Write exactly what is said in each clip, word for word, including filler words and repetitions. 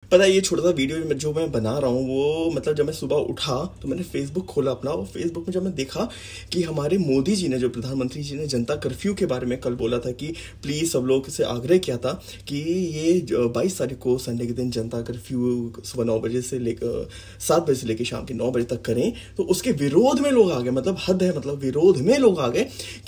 पता है ये छोटा सा वीडियो जो मैं बना रहा हूँ वो मतलब जब मैं सुबह उठा तो मैंने फेसबुक खोला अपना, और फेसबुक में जब मैं देखा कि हमारे मोदी जी ने, जो प्रधानमंत्री जी ने जनता कर्फ्यू के बारे में कल बोला था कि प्लीज़ सब लोग से आग्रह किया था कि ये बाईस तारीख को संडे के दिन जनता कर्फ्यू सुबह नौ बजे से लेकर सात बजे से लेकर शाम के नौ बजे तक करें, तो उसके विरोध में लोग आ गए। मतलब हद है, मतलब विरोध में लोग आ गए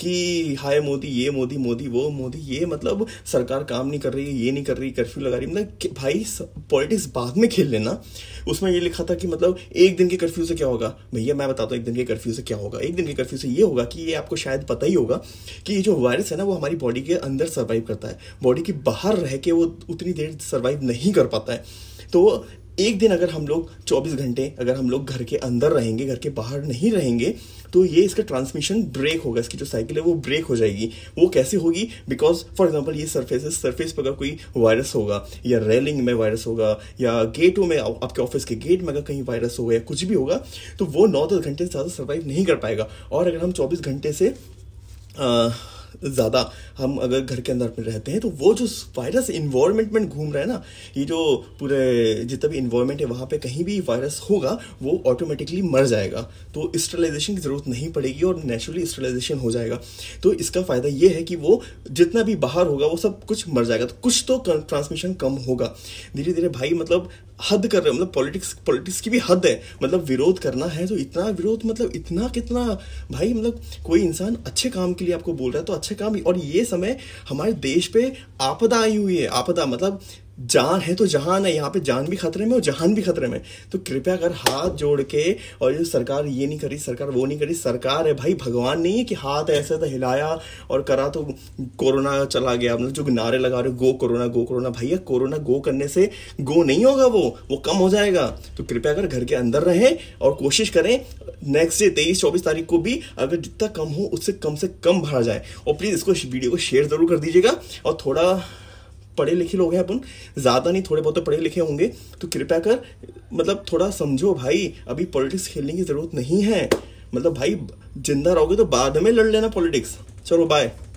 कि हाय मोदी ये, मोदी मोदी वो, मोदी ये, मतलब सरकार काम नहीं कर रही है, ये नहीं कर रही, कर्फ्यू लगा रही। मतलब भाई पॉलिटिक्स बाद में खेल लेना। उसमें ये लिखा था कि मतलब एक दिन के कर्फ्यू से क्या होगा। भैया मैं बताता हूँ एक दिन के कर्फ्यू से क्या होगा। एक दिन के कर्फ्यू से ये होगा कि ये आपको शायद पता ही होगा कि ये जो वायरस है ना वो हमारी बॉडी के अंदर सर्वाइव करता है, बॉडी के बाहर रह के वो उतनी देर सर्वाइव नहीं कर पाता है। तो एक दिन अगर हम लोग चौबीस घंटे अगर हम लोग घर के अंदर रहेंगे, घर के बाहर नहीं रहेंगे, तो ये इसका ट्रांसमिशन ब्रेक होगा, इसकी जो साइकिल है वो ब्रेक हो जाएगी। वो कैसे होगी? बिकॉज फॉर एग्जांपल ये सरफेस सरफेस पर अगर कोई वायरस होगा, या रेलिंग में वायरस होगा, या गेटों में, आपके ऑफिस के गेट में अगर कहीं वायरस होगा या कुछ भी होगा, तो वो नौ दस घंटे से ज़्यादा सर्वाइव नहीं कर पाएगा। और अगर हम चौबीस घंटे से आ, ज़्यादा हम अगर घर के अंदर में रहते हैं, तो वो जो वायरस इन्वायरमेंट में घूम रहा है ना, ये जो पूरे जितना भी इन्वायरमेंट है वहाँ पे कहीं भी वायरस होगा वो ऑटोमेटिकली मर जाएगा। तो स्टरलाइजेशन की ज़रूरत नहीं पड़ेगी और नेचुरली स्टरलाइजेशन हो जाएगा। तो इसका फ़ायदा ये है कि वो जितना भी बाहर होगा वो सब कुछ मर जाएगा, तो कुछ तो ट्रांसमिशन कम होगा धीरे धीरे। भाई मतलब हद कर रहे हैं, मतलब पॉलिटिक्स पॉलिटिक्स की भी हद है। मतलब विरोध करना है तो इतना विरोध, मतलब इतना कितना भाई, मतलब कोई इंसान अच्छे काम के लिए आपको बोल रहा है तो अच्छे काम। और ये समय हमारे देश पे आपदा आई हुई है। आपदा मतलब जान है तो जहान है, यहाँ पे जान भी खतरे में और जहान भी खतरे में। तो कृपया कर हाथ जोड़ के, और ये सरकार ये नहीं करी, सरकार वो नहीं करी, सरकार है भाई, भगवान नहीं है कि हाथ ऐसे तो हिलाया और करा तो कोरोना चला गया। मतलब जो नारे लगा रहे गो कोरोना गो कोरोना, भैया कोरोना गो करने से गो नहीं होगा, वो वो कम हो जाएगा। तो कृपया कर घर के अंदर रहें और कोशिश करें नेक्स्ट डे तेईस चौबीस तारीख को भी अगर जितना कम हो उससे कम से कम भरा जाए। और प्लीज़ इसको वीडियो को शेयर जरूर कर दीजिएगा। और थोड़ा पढ़े लिखे लोग हैं अपन, ज़्यादा नहीं थोड़े बहुत तो पढ़े लिखे होंगे, तो कृपया कर मतलब थोड़ा समझो भाई, अभी पॉलिटिक्स खेलने की ज़रूरत नहीं है। मतलब भाई जिंदा रहोगे तो बाद में लड़ लेना पॉलिटिक्स। चलो बाय।